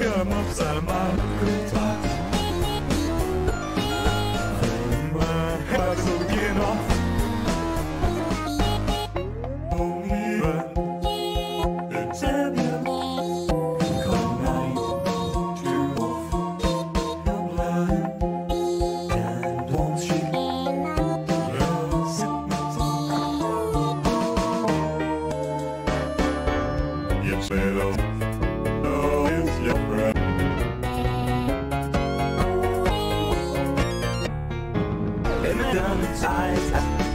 come upside of my guitar. My heart's again off. Only but it's heaven. Come night to off your blood. And won't she you said, oh, it's your friend. And then the ties